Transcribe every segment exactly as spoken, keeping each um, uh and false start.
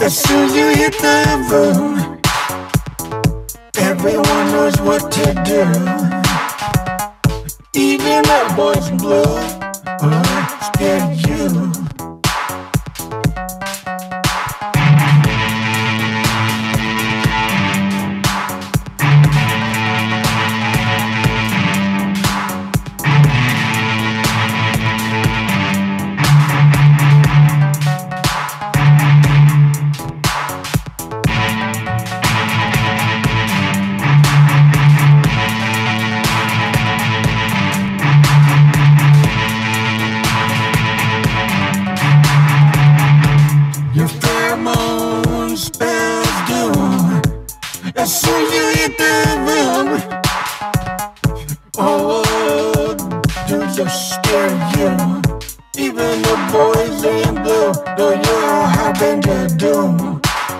As soon as you hit the room, everyone knows what to do. Even the boys in blue are scared of you. As soon as you hit the room, all dudes are scared of you. Even the boys in blue know you're hopping to doom.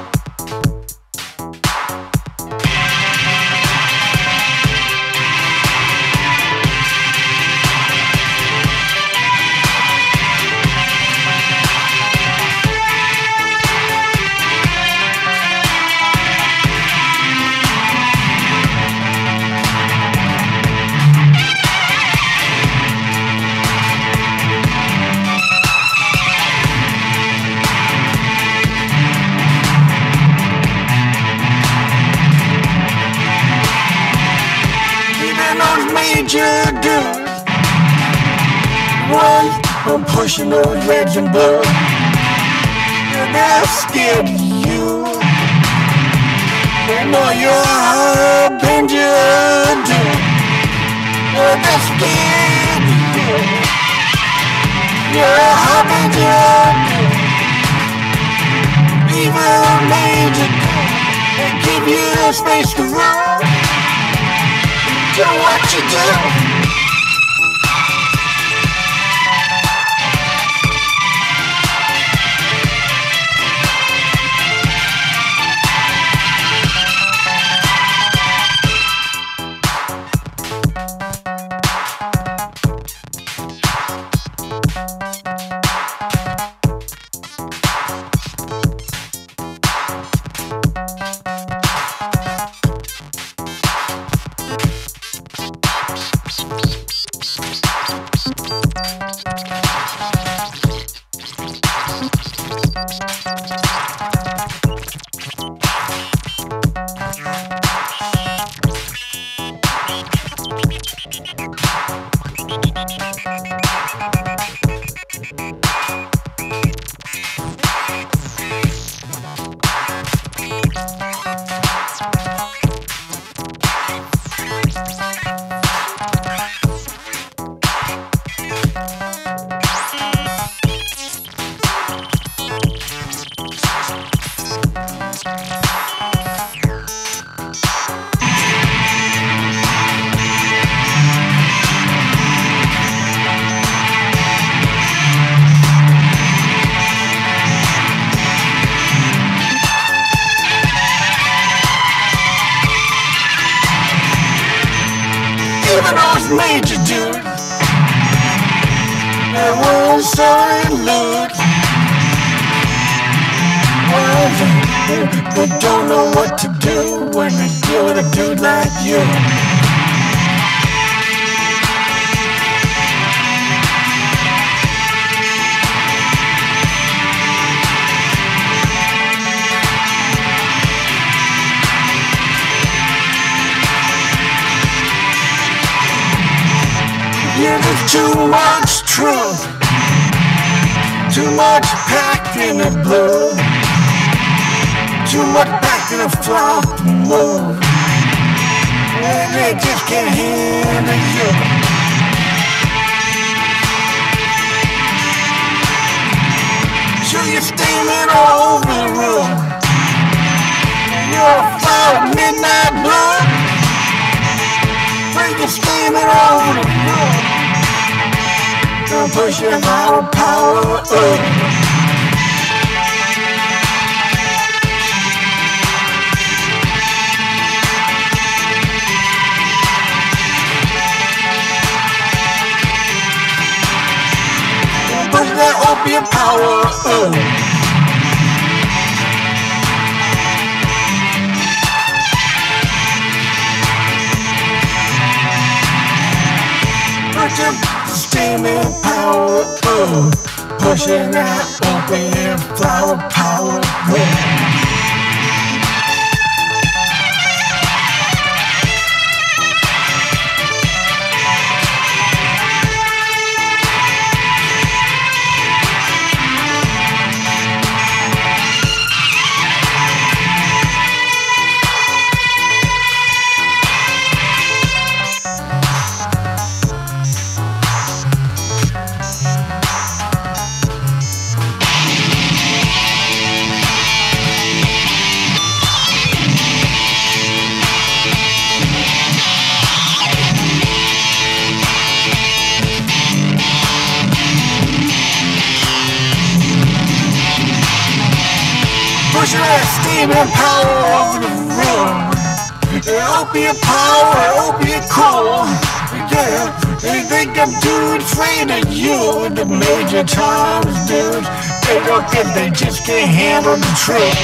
Major dudes, one, I'm pushing those reds and blues. They're scared of you. They know you're a Benja dude. They're scared of you. You're a Benja dude. Even a major dude, they give you space to run. Do what you do. Even those major dudes, they won't salute. Well, they, they don't know what to do when they deal with a dude like you. Yeah, there's too much truth, too much packed in the blue, too much packed in a flop to move, and they just can't handle you. So you're steaming all over the room, you're a fire midnight blue. You're steaming all over the room. You're pushing our power up. You're pushing that opium power up. Watch him steaming power, ooh, pushing that opium flower power, ooh. Pushing that steam and power over the room. Opiate power, opiate cool. Yeah, they think I'm doing afraid of you. The major times, dude. They don't think they just can't handle the truth.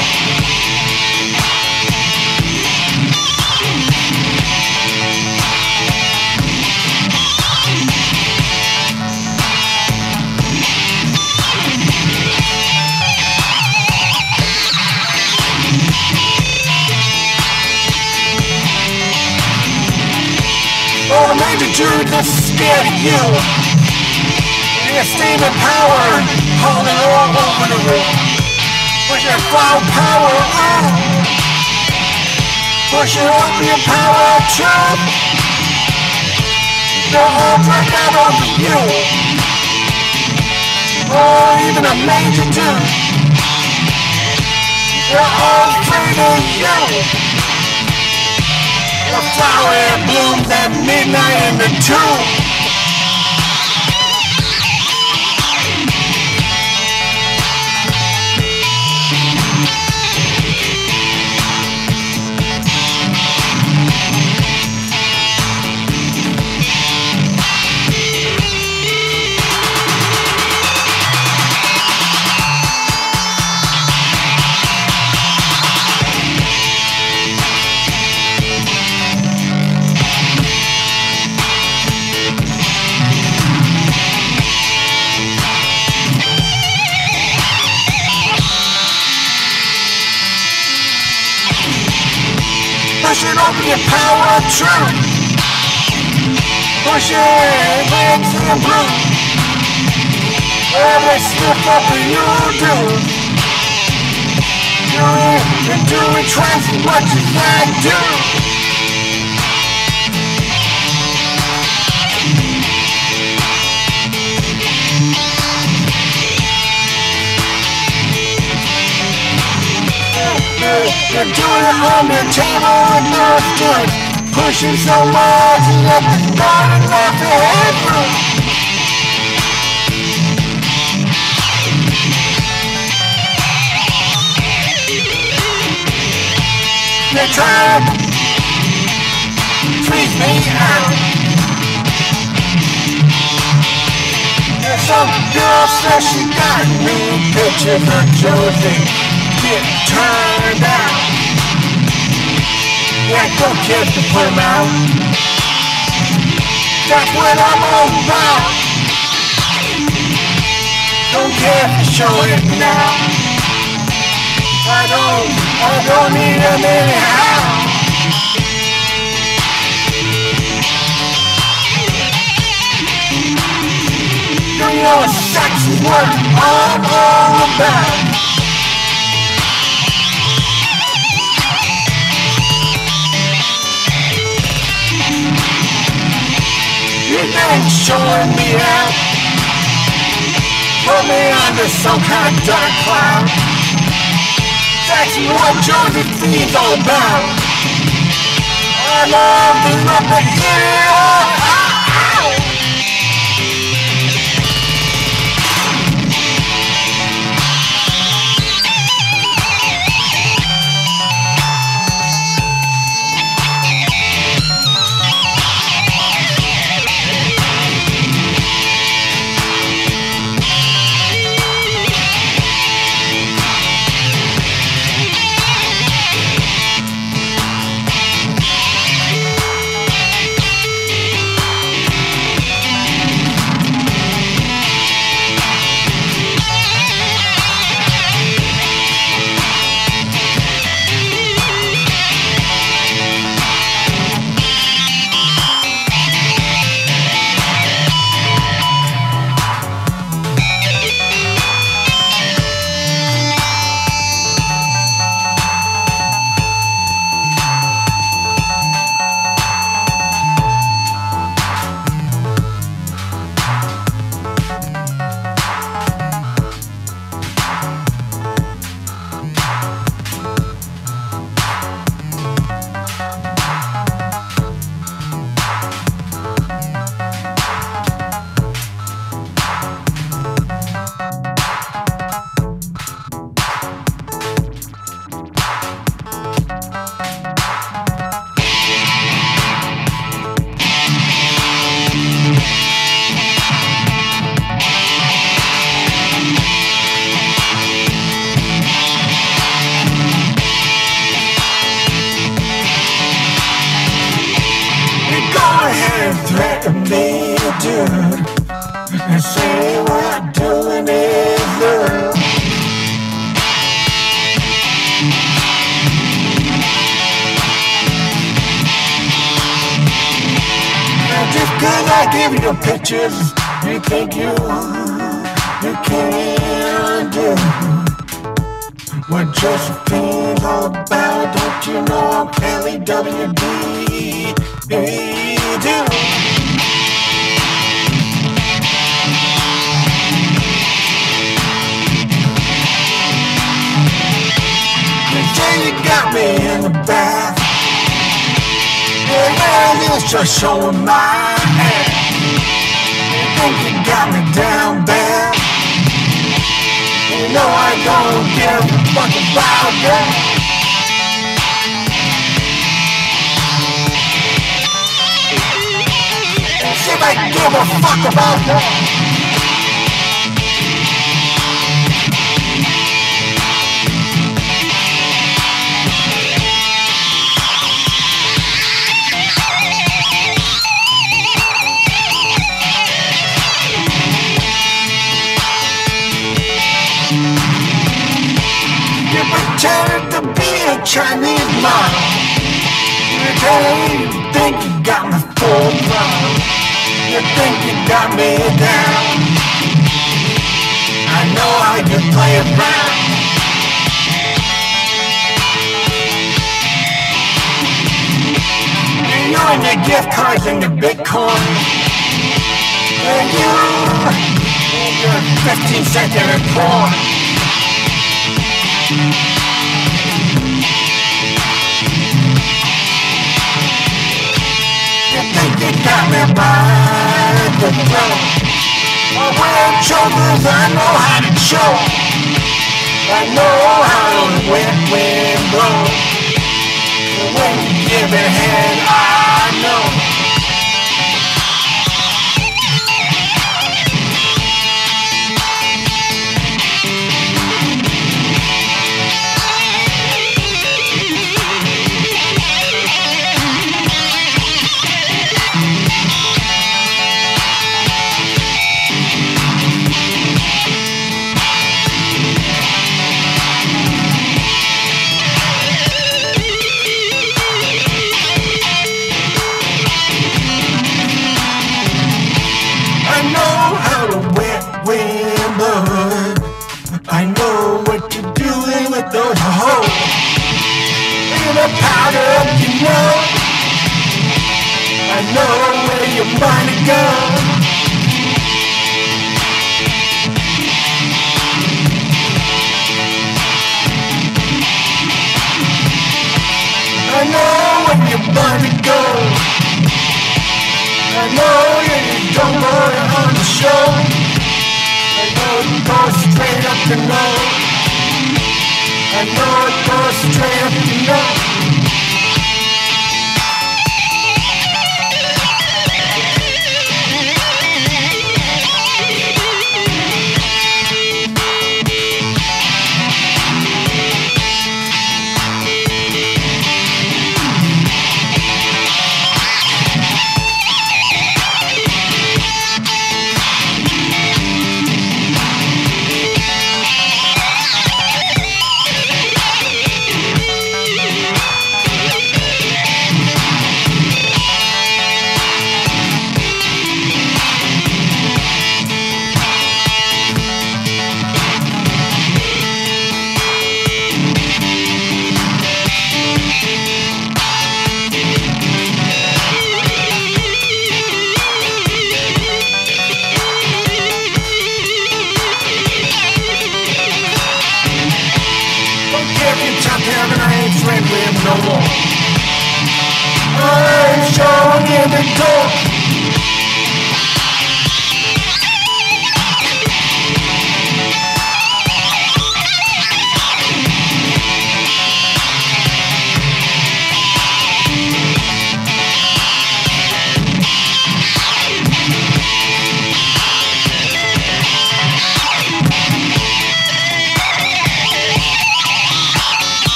Oh, the major dude that's scared of you. You're steaming power, holding all over the room. Push your flower power on. Push your opium power trap. They'll all break out over you. Oh, even a major dude. They're all afraid of you. The flower blooms at midnight in the tomb. Push it over your power of truth. Push it into the blue. Every step up that you do. Do it and do it twice as much as I do. You're doing it on the table and not good. Pushing so much that there's not enough headroom. They're trying to freeze me out. There's some girl says she got new pictures of Josie. Get turned out. Yeah, don't care to put them out. That's what I'm all about. Don't care to show it now. I don't, I don't need them anyhow. You know sex is what I'm all about. You ain't showing me out. Put me under some kind of dark cloud. That's what Josephine's all about. I love the rubber here. give you pictures you think you, you can't do. What Josephine's all about, don't you know I'm L E W D do. You say you got me in the bath, yeah, yeah, it's just showing my ass. You think you got me down bad, you know I don't give a fuck about that. See if I give a fuck about that. You pretended to be a Chinese model. You think you got me full throttle. You think you got me down. I know how you play it round. You and your gift cards and your Bitcoin. And you and your fifteen cent porn. You think you got me by the throat. Oh, well, chokers, I know how to choke. I know how the wind, wind blows. And when you give it head, I know. I know what you're doing with those hoes in the powder up your nose. I know where your money goes. I know where your money goes. I know you don't go on the show. I know it goes straight up the nose. I know it goes straight up the nose. No more. I'm showing you the door.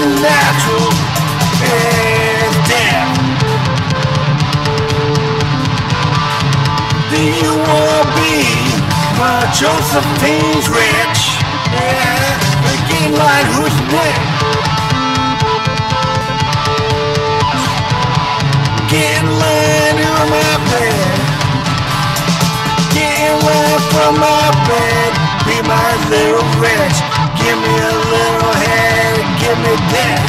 natural is death. Do you wanna be my Josephine's rich? Yeah, again like who's next? Get in line to my bed. Get in line from my bed. Be my little rich. Give me a little head. Give me that.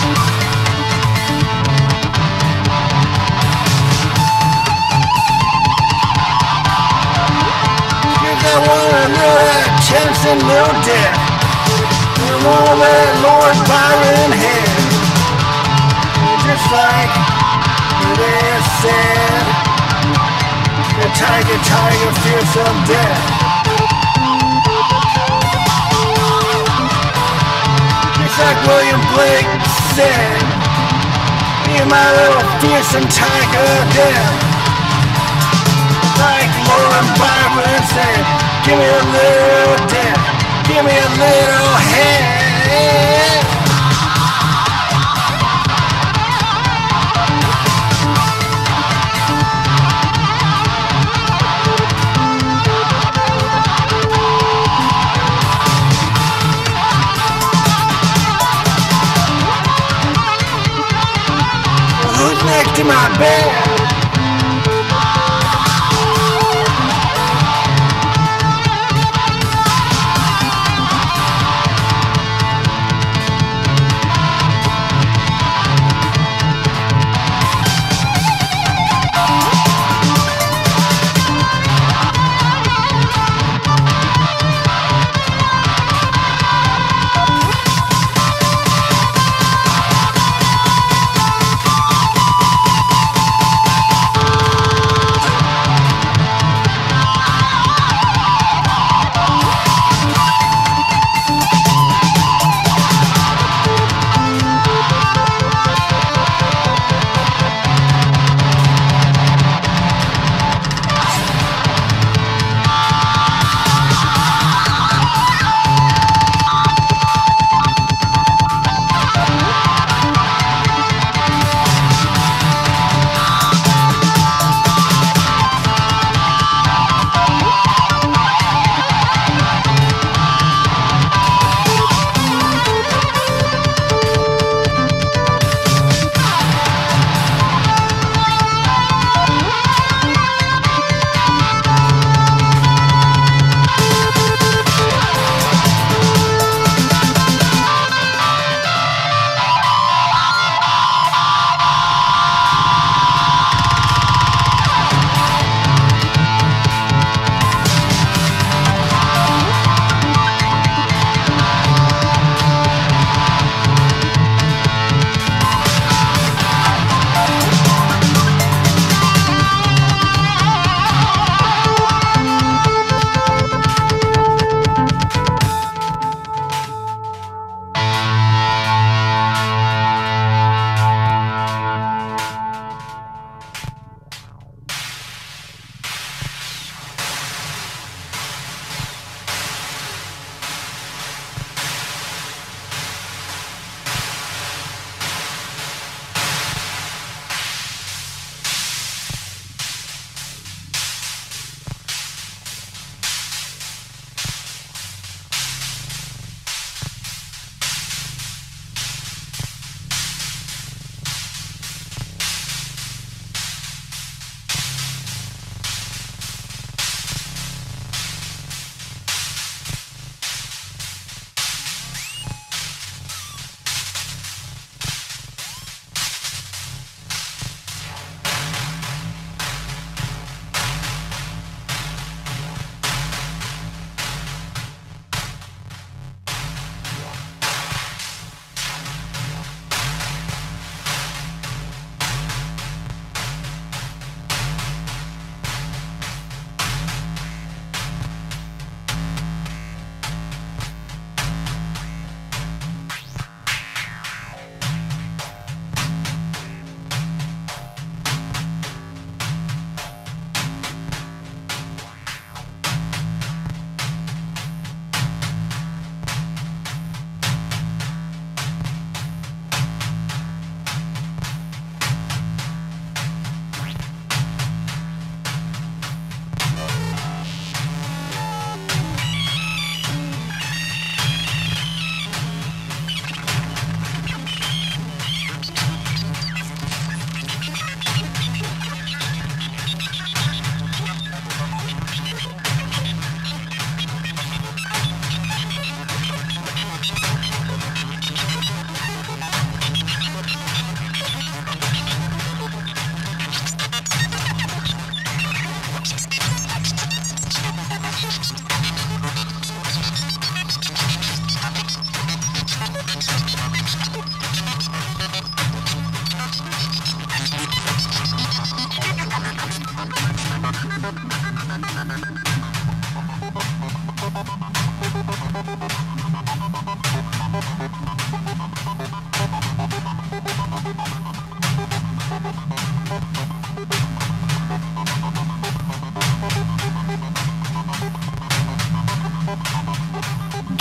Cause I want another chance and no death. I want that Lord Byron head. Just like they said, the tiger, tiger fears some death. Just like William Blake said, be my little fearsome tiger death. Like Lauren Byron said, give me a little death, give me a little head. Who's next to my bed?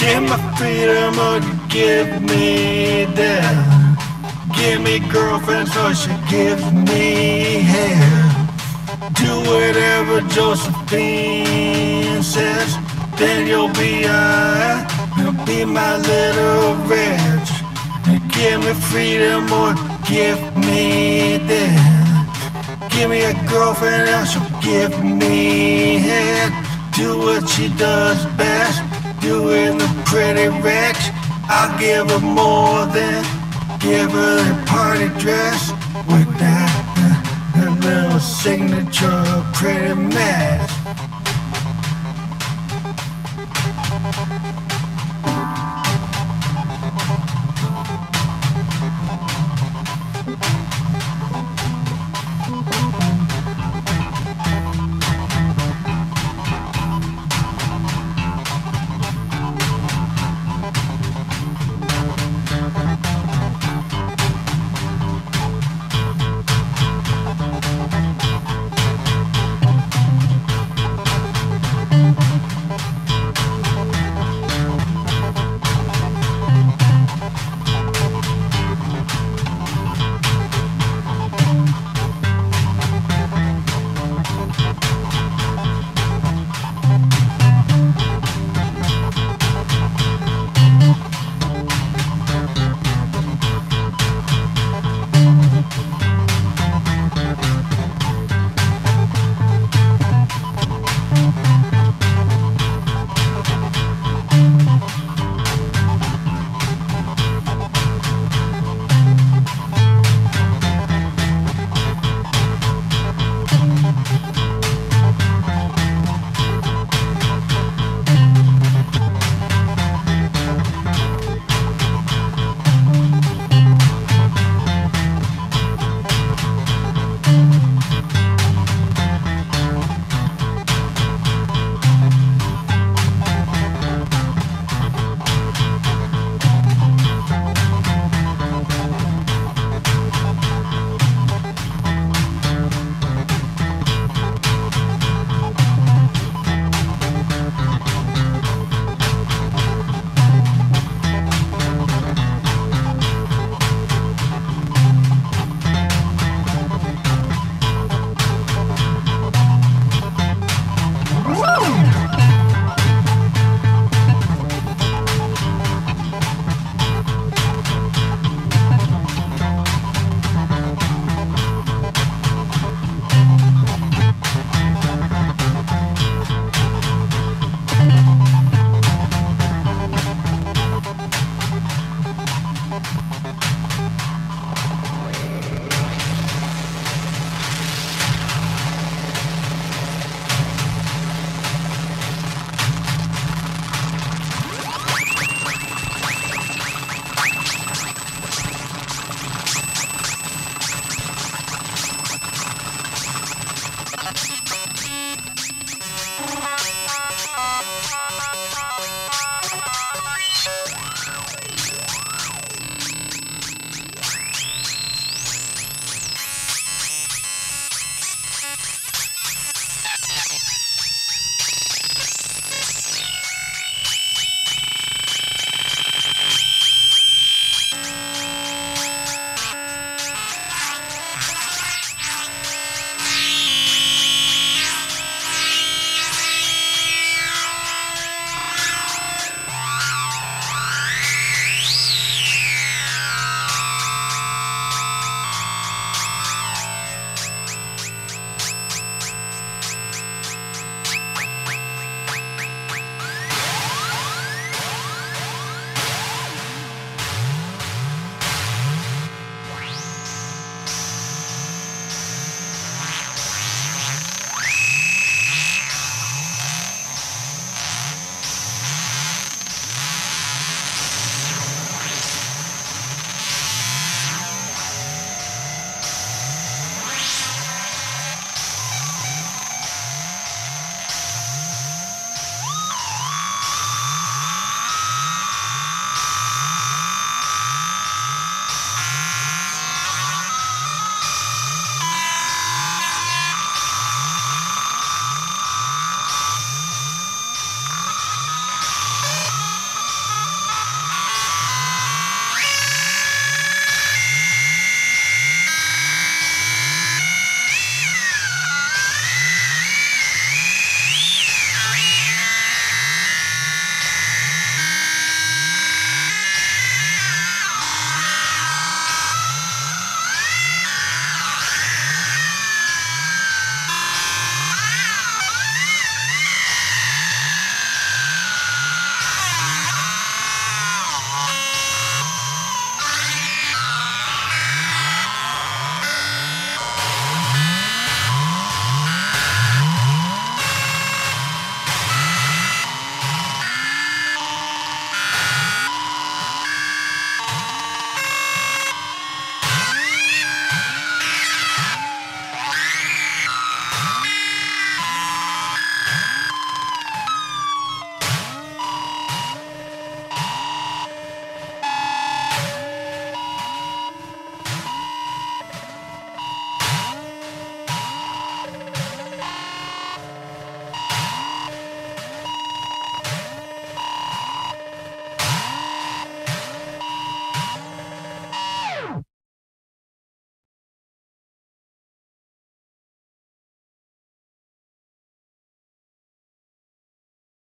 Give me freedom or you give me death. Give me girlfriend so she gives me hair. Do whatever Josephine says, then you'll be alright. You'll be my little wretch. Give me freedom or give me death. Give me a girlfriend else she'll give me head. Do what she does best, do it in the pretty wrecks. I'll give her more than give her that party dress with that, that, that little signature pretty mess.